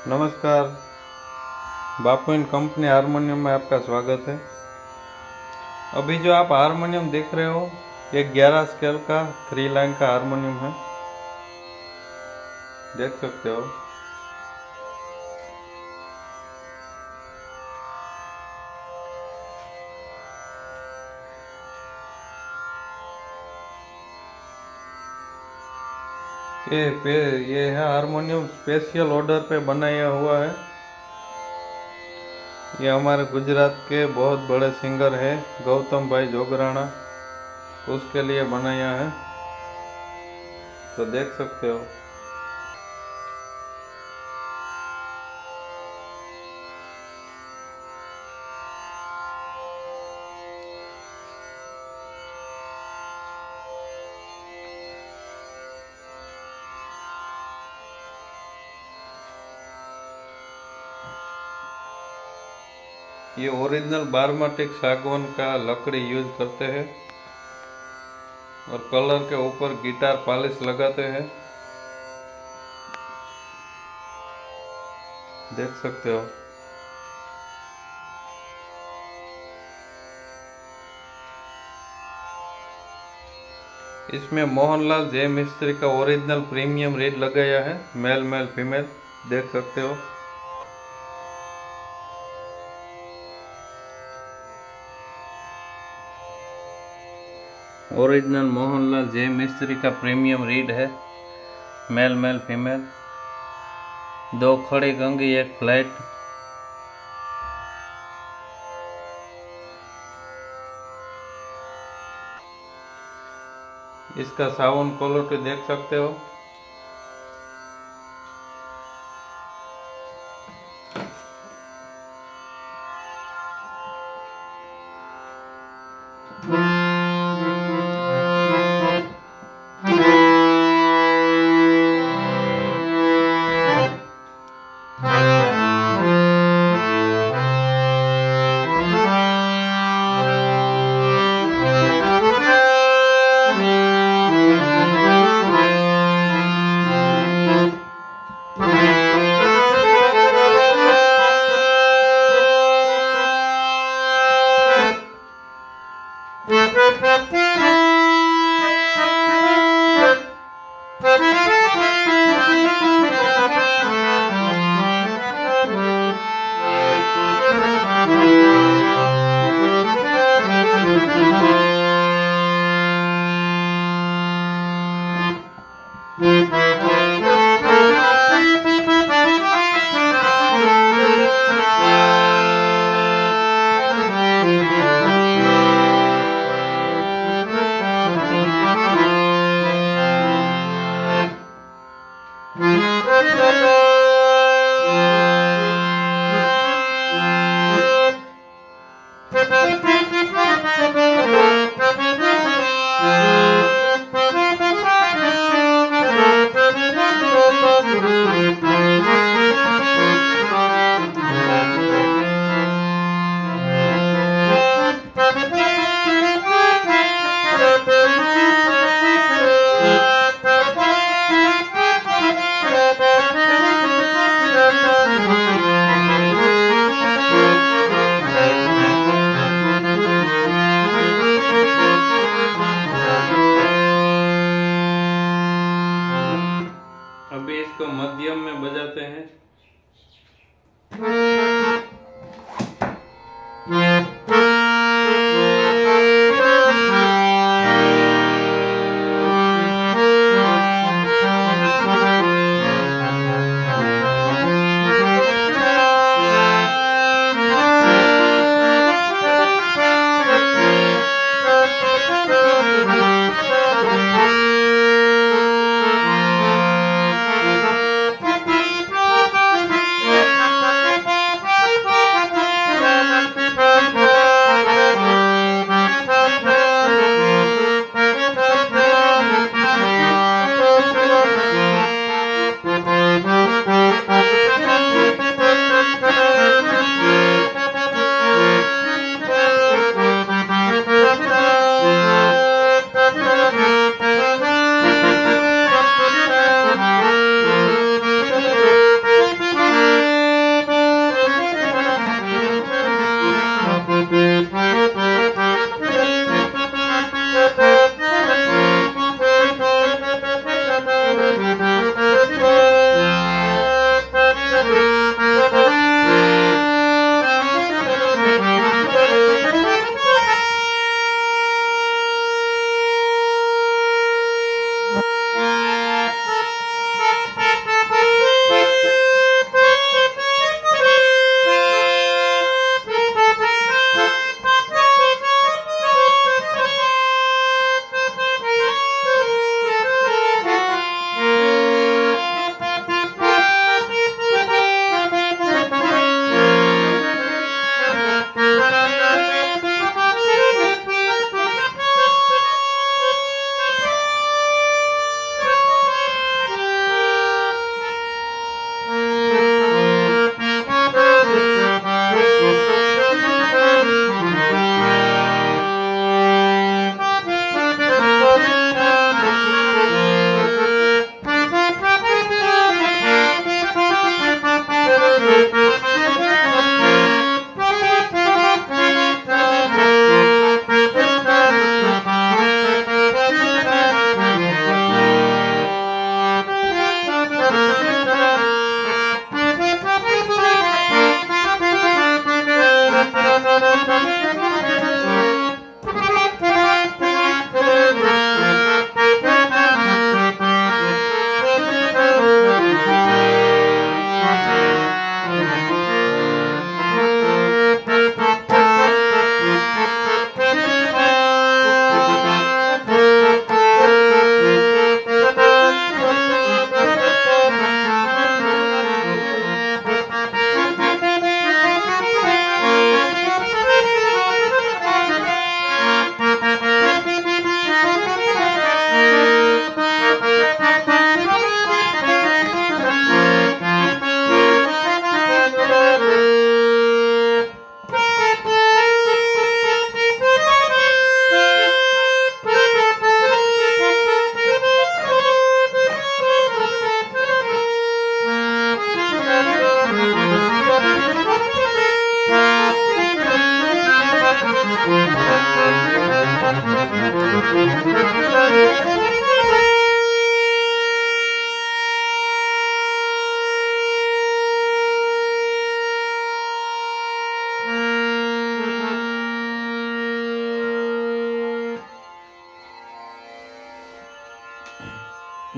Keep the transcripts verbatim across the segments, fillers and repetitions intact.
नमस्कार। बापू इन company harmonium में आपका स्वागत है। अभी जो आप हारमोनियम देख रहे हो ये ग्यारह स्केल का थ्री लाइन का हारमोनियम है, देख सकते हो। ये पे ये है हारमोनियम स्पेशल ऑर्डर पे बनाया हुआ है। ये हमारे गुजरात के बहुत बड़े सिंगर है गौतम भाई जोगराणा, उसके लिए बनाया है, तो देख सकते हो। ये ओरिजिनल बारमाटिक सागवान का लकड़ी यूज करते हैं और कलर के ऊपर गिटार पॉलिश लगाते हैं, देख सकते हो। इसमें मोहनलाल जय मिस्त्री का ओरिजिनल प्रीमियम रीड लगाया है, मेल मेल फीमेल, देख सकते हो। ओरिजिनल मोहनलाल जय मिस्त्री का प्रीमियम रीड है, मेल मेल फीमेल, दो खड़ी कंघी एक फ्लैट। इसका साउंड क्वालिटी देख सकते हो। अभी इसको मध्यम में बजाते हैं।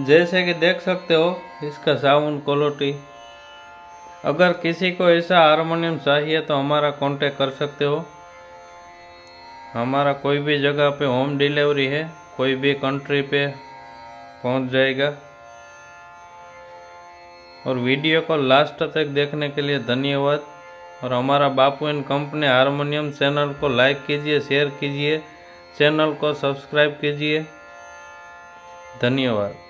जैसे कि देख सकते हो इसका साउंड क्वालिटी। अगर किसी को ऐसा हारमोनियम चाहिए तो हमारा कांटेक्ट कर सकते हो। हमारा कोई भी जगह पे होम डिलीवरी है, कोई भी कंट्री पे पहुंच जाएगा। और वीडियो को लास्ट तक देखने के लिए धन्यवाद। और हमारा Bapu and company harmonium channel को लाइक कीजिए, शेयर कीजिए, चैनल को सब्सक्राइब कीजिए। धन्यवाद।